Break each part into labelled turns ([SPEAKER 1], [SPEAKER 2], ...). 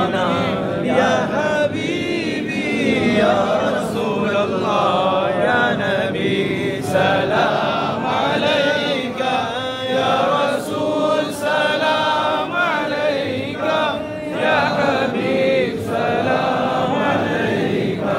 [SPEAKER 1] जाना या हबीबी या रसूल अल्लाह या नबी सलाम अलैका या रसूल सलाम अलैका या हबीब सलाम अलैका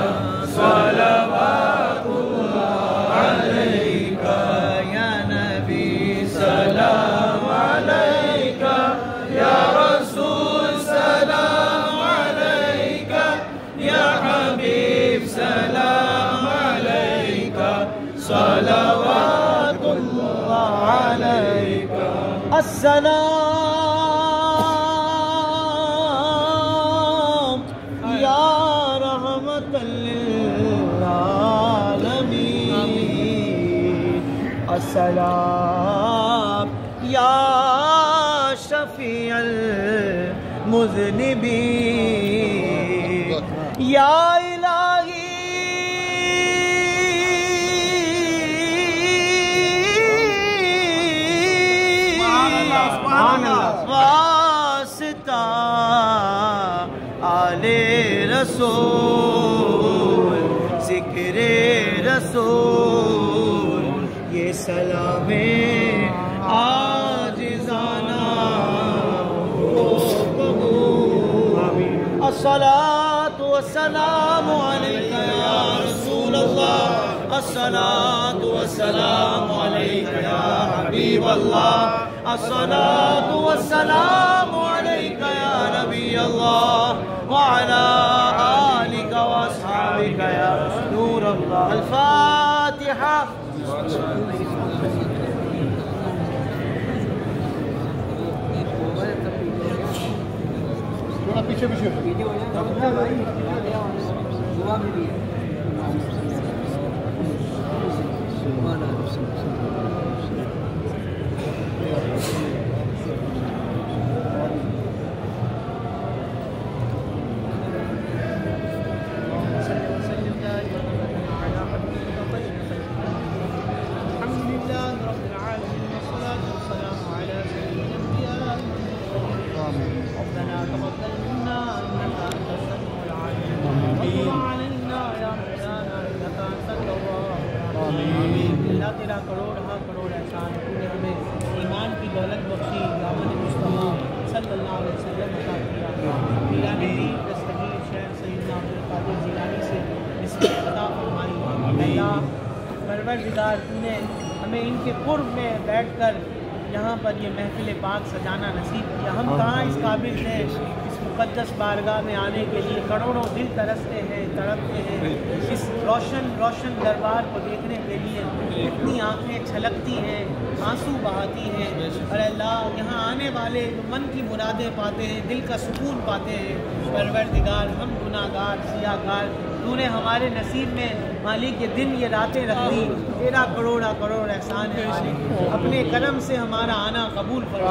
[SPEAKER 1] सलवातुल्लाह अलैका या नबी सलाम अलैका या रसूल सलाम अलैका या हबीब सलाम अलैका सलवातुल्लाह अलैका। अस्सलाम या रहमतल लिल आलमीन, अस्सलाम या शफीअल मुज़निबीन या इलाही वास्ता आले रसूल ज़िक्रे रसूल ये सलामे आजिज़ाना हो कबूल। अस्सलातु वस्सलामु अलैका या रसूल अल्लाह, अस्सलातु वस्सलामु अलैका या हबीब अल्लाह, अस्सलातु वस्सलामु अलैका या नबी अल्लाह व अला आलिका व अस्हाबिका या नूर अल्लाह। अल-फातिहा। थोड़ा पीछे पीछे तेरा करोड़ एहसान, तूने हमें ईमान की दौलत बख्शी, दामन मुस्तफा सल्लल्लाहु अलैहि वसल्लम अता किया। पीराने दी दस्तगीर शेख सैयदना अब्दुल कादिर जिलानी से निस्बत अता फरमाई। अल्लाह परवरदिगार, तूने हमें इनके कुर्ब में बैठकर यहाँ पर ये महफिल पाक सजाना नसीब किया। हम कहाँ इस काबिल थे इस मुक़द्दस बारगाह में आने के लिए। करोड़ों दिल तरसते हैं, तड़पते हैं इस रोशन रोशन दरबार को देखने के लिए। इतनी आँखें छलकती हैं, आंसू बहाती हैं। और अल्लाह, यहाँ आने वाले मन की मुरादें पाते हैं, दिल का सुकून पाते हैं। परवरदिगार, हम गुनाहगार सियाहकार, तूने हमारे नसीब में मालिक ये दिन ये रातें रख दी। तेरा करोड़ एहसान है मालिक, अपने करम से हमारा आना कबूल फरमा।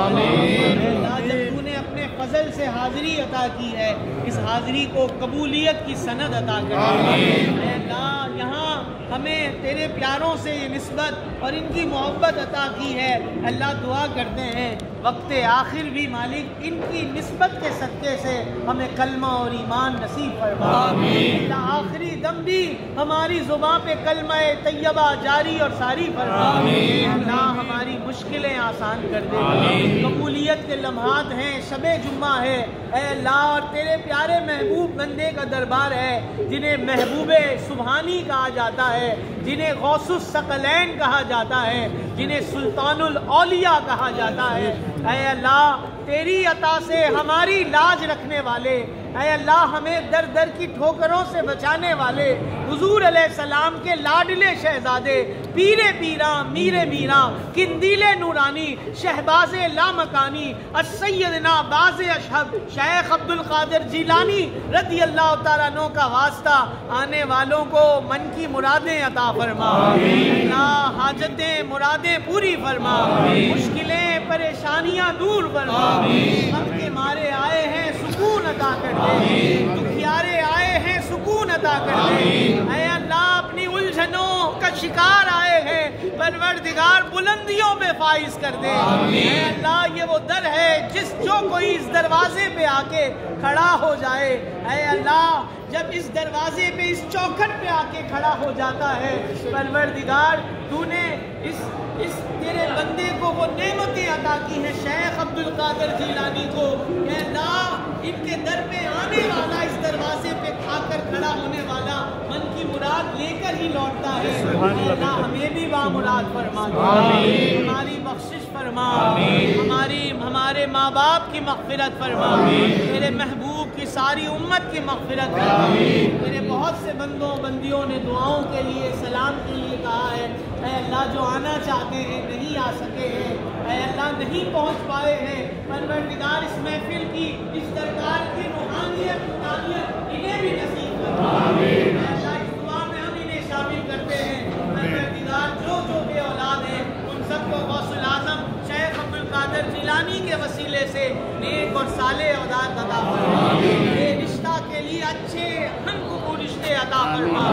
[SPEAKER 1] जब तूने अपने फजल से हाज़िरी अता की है, इस हाज़िरी को कबूलियत की सनद अता कर। अल्लाह, यहाँ हमें तेरे प्यारों से ये निस्बत और इनकी मोहब्बत अता की है। अल्लाह, दुआ करते हैं वक्त आखिर भी मालिक इनकी निस्बत के सदक़े से हमें कलमा और ईमान नसीब फरमा। आखिरी दम भी हमारी ज़ुबान पे कलमा तैयबा जारी और सारी फरमा। अल्लाह, हमारी मुश्किलें आसान कर दे। कबूलियत के लम्हात हैं, शबे जुम्मा है ऐ अल्लाह, और तेरे प्यारे महबूब बंदे का दरबार है जिन्हें महबूबे सुबहानी कहा जाता है, जिन्हें गौसुस सकलैन कहा जाता है, जिन्हें सुल्तानुल औलिया कहा जाता है। ऐ अल्लाह, तेरी अता से हमारी लाज रखने वाले, ऐ अल्लाह, हमें दर दर की ठोकरों से बचाने वाले हुजूर अलैहिस्सलाम के लाडले शहजादे, पीरे पीरा, मीरे मीरा, किंदीले नूरानी, शहबाजे लामकानी, सैयदना बाज़े अशहब शेख अब्दुल कादिर जिलानी रज़ी अल्लाह तआला अन्हु का वास्ता आने वालों को मन की मुरादें अता फरमा। अल्लाह, हाजतें मुरादें पूरी फरमा, मुश्किलें परेशानियां दूर फरमा। हम के मारे आए हैं सुकून अता कर दे, दुखियारे आए हैं सुकून अता कर दे। ऐ अल्लाह, अपनी उलझनों का शिकार आए हैं, پروردگار بلندیوں پہ فائز کر دے. اے اللہ یہ وہ در ہے جو کوئی اس دروازے پہ آ کے کھڑا ہو جائے، اے اللہ جب اس دروازے پہ اس چوکھٹ پہ آ کے کھڑا ہو جاتا ہے، پروردگار تو نے اس تیرے بندے کو وہ نعمتیں عطا کی ہیں شیخ عبد القادر جیلانی کو. اے اللہ ان کے در پہ آنے والا، اس دروازے پہ کھا کر کھڑا ہونے والا من کی مراد لے کر ہی لوٹتا ہے. اے اللہ ہمیں بھی بامراد فرما دے، ہماری بخشش فرما، ہمارے ماں باپ کی مغفرت فرما، تیرے محبوب کی ساری امت کی مغفرت فرما. میرے بہت سے بندیوں نے دعاؤں کے لیے، سلام کے لیے کہا ہے. اے اللہ جو آنا چاہتے ہیں نہیں آ سکے ہیں، اے اللہ نہیں پہنچ پائے ہیں، پروردگار اس محفل کی، اس دربار کی روحانیت انہیں بھی نصیب فرما. اے اللہ اس دعا میں ہم انہیں شامل کرتے ہیں. پروردگار جو بے اولاد ہیں ان سب کو غوث الاعظم شیخ عبد القادر جیلانی کے وسیلے سے نیک اور صالح اولاد عطا فرما. یہ رشتہ کے لیے اچھے ہم کو رشتے عطا فرما.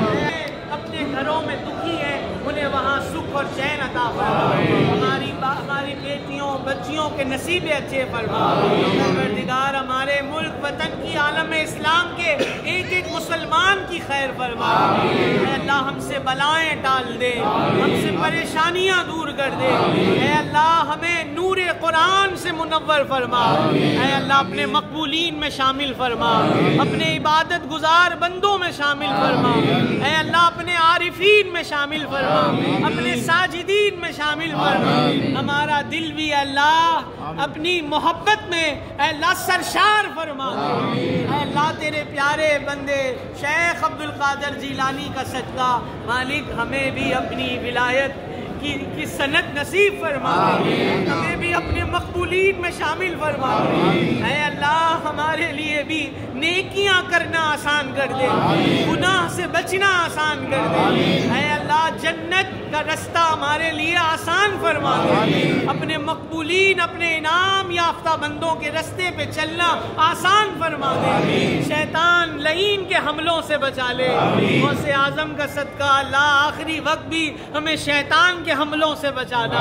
[SPEAKER 1] اپنے گھروں میں دکھی ہیں انہیں وہاں سکھ اور چین عطا فرما. ہماری بیٹیوں بچیوں کے نصیب اچھے فرما. پروردگار ہمارے ملک وطن کی عالم اسلام کے ایک ایک مسلمان کی خیر فرما. اے اللہ ہم سے بلائیں ٹال دے، ہم سے پریشانیاں دور کر دے. اے اللہ ہمیں نور قرآن سے منور فرما. اے اللہ اپنے مقبولین میں شامل فرما، اپنے عبادت گزار بندوں میں شامل فرما. اے اللہ اپنے عارفین میں شامل فرما، اپنے ساجدین میں شامل فرما. ہمارا دل بھی اللہ اپنی محبت میں اے اللہ سرشار فرما. اے اللہ تیرے پیارے بندے شیخ عبد القادر جیلانی کا صدقہ مالک ہمیں بھی اپنی ولایت کی سند نصیب فرما، ہمیں بھی اپنے مقبولین میں شامل فرما. اے اللہ ہمارے لیے بھی نیکیاں کرنا آسان کر دے، گناہ سے بچنا آسان کر دے. اے اللہ جنت کا رستہ ہمارے لیے آسان فرما دے. اپنے مقبولین، اپنے انعام یافتہ بندوں کے رستے پہ چلنا آسان فرما دے. شیطان لعین کے حملوں سے بچا لے. غوث اعظم کا صدقہ اللہ آخری وقت بھی ہمیں شیطان کے حملوں سے بچانا،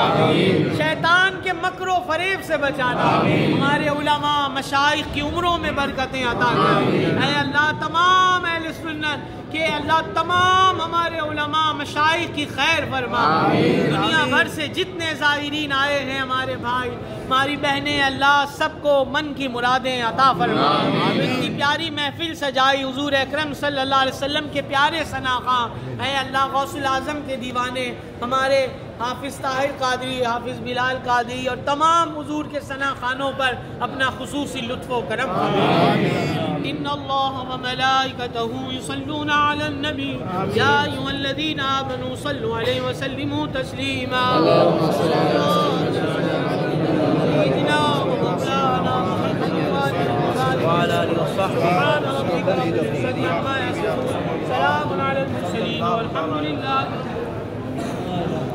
[SPEAKER 1] شیطان کے مکر و فریب سے بچانا. ہمارے علماء مشائخ کی عمروں میں برکتیں عطا کر. اے اللہ تمام اہل سنت کہ اللہ تمام ہمارے علماء مشائخ کی خیر فرما. دنیا بھر سے جتنے زائرین آئے ہیں ہمارے بھائی ہماری بہنیں، اللہ سب کو من کی مرادیں عطا فرما. اتنی پیاری محفل سجائی حضور اکرم صلی اللہ علیہ وسلم کے پیارے ثناخواں. اے اللہ غوث الاعظم کے دیوانے ہمارے حافظ طاہر قادری، حافظ بلال قادری اور تمام حضور کے ثناخوانوں پر اپنا خصوصی لطف و کرم فرما. ان اللہ و ملائکتہ یصلون علی النبی یا ایھا الذین آمنوا صلوا علیہ وسلموا تسلیما. سیدنا و مولانا وعلى آلہ وصحبہ. سبحان ربک رب العزۃ عما یصفون، سلام علی المرسلین والحمد للہ.